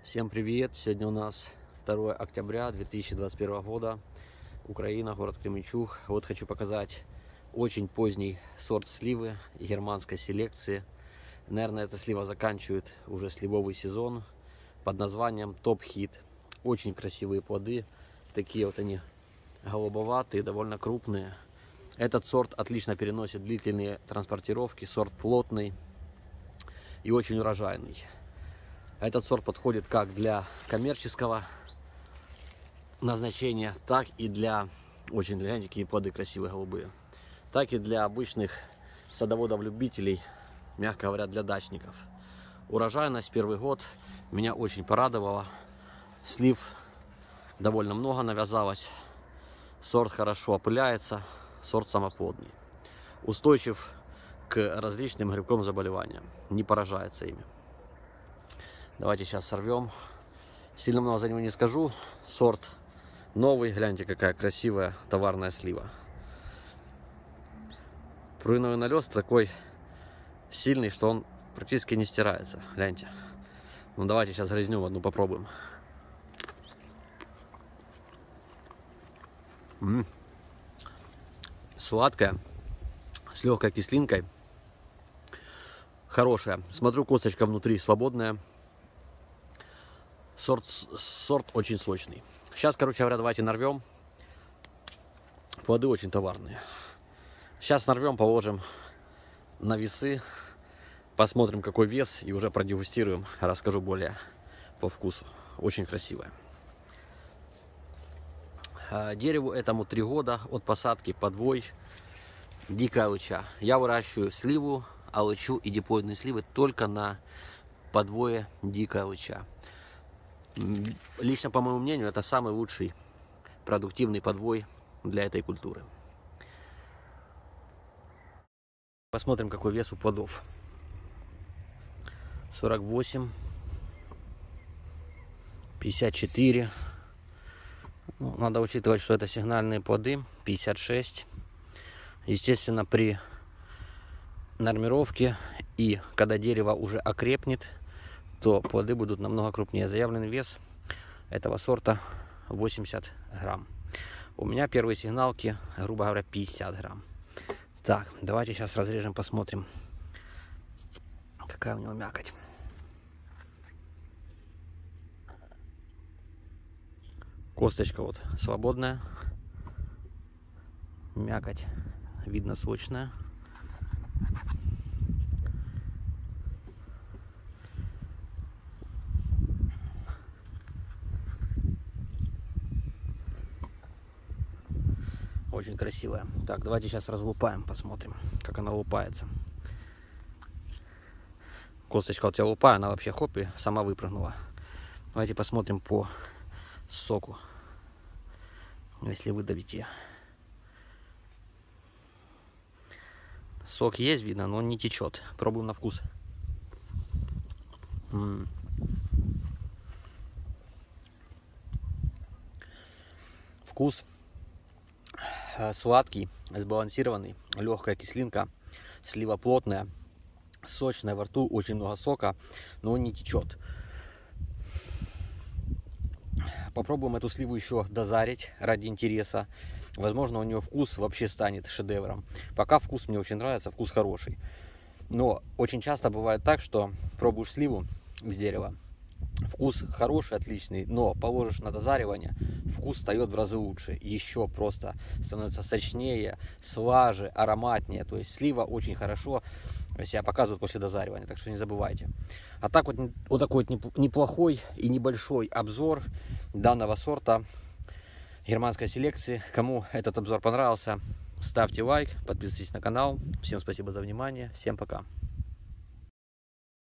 Всем привет! Сегодня у нас 2 октября 2021 года. Украина, город Кременчуг. Вот хочу показать очень поздний сорт сливы германской селекции. Наверное, эта слива заканчивает уже сливовый сезон под названием Топ Хит. Очень красивые плоды. Такие вот они голубоватые, довольно крупные. Этот сорт отлично переносит длительные транспортировки. Сорт плотный и очень урожайный. Этот сорт подходит как для коммерческого назначения, так и для, гляньте, какие плоды красивые голубые, так и для обычных садоводов-любителей, мягко говоря, для дачников. Урожайность первый год меня очень порадовала. Слив довольно много навязалось. Сорт хорошо опыляется, сорт самоплодный. Устойчив к различным грибковым заболеваниям, не поражается ими. Давайте сейчас сорвем. Сильно много за него не скажу. Сорт новый. Гляньте, какая красивая товарная слива. Пруиновый налет такой сильный, что он практически не стирается. Гляньте. Ну давайте сейчас грызнем одну попробуем. Сладкая, с легкой кислинкой. Хорошая. Смотрю, косточка внутри свободная. Сорт очень сочный. Сейчас, короче говоря, давайте нарвем. Плоды очень товарные. Сейчас нарвем, положим на весы. Посмотрим, какой вес. И уже продегустируем. Расскажу более по вкусу. Очень красивое. Дереву этому 3 года от посадки, подвой. Дикая алыча. Я выращиваю сливу, алычу и диплоидные сливы только на подвое дикая алыча. Лично, по моему мнению, это самый лучший продуктивный подвой для этой культуры. Посмотрим, какой вес у плодов. 48, 54. Ну, надо учитывать, что это сигнальные плоды. 56. Естественно, при нормировке и когда дерево уже окрепнет, то плоды будут намного крупнее. Заявленный вес этого сорта 80 грамм. У меня первые сигналки, грубо говоря, 50 грамм. Так, давайте сейчас разрежем, посмотрим, какая у него мякоть. Косточка вот свободная. Мякоть видно сочная. Очень красивая. Так, давайте сейчас разлупаем, посмотрим, как она лупается. Косточка вот я лупаю, она вообще хоп и сама выпрыгнула. Давайте посмотрим по соку, если выдавить ее. Сок есть, видно, но он не течет. Пробуем на вкус. Вкус сладкий, сбалансированный, легкая кислинка, слива плотная, сочная во рту, очень много сока, но он не течет. Попробуем эту сливу еще дозарить ради интереса. Возможно, у нее вкус вообще станет шедевром. Пока вкус мне очень нравится, вкус хороший. Но очень часто бывает так, что пробуешь сливу с дерева, вкус хороший, отличный, но положишь на дозаривание, вкус встает в разы лучше. Еще просто становится сочнее, слаже, ароматнее. То есть слива очень хорошо себя показывает после дозаривания, так что не забывайте. А так вот такой вот неплохой и небольшой обзор данного сорта германской селекции. Кому этот обзор понравился, ставьте лайк, подписывайтесь на канал. Всем спасибо за внимание, всем пока.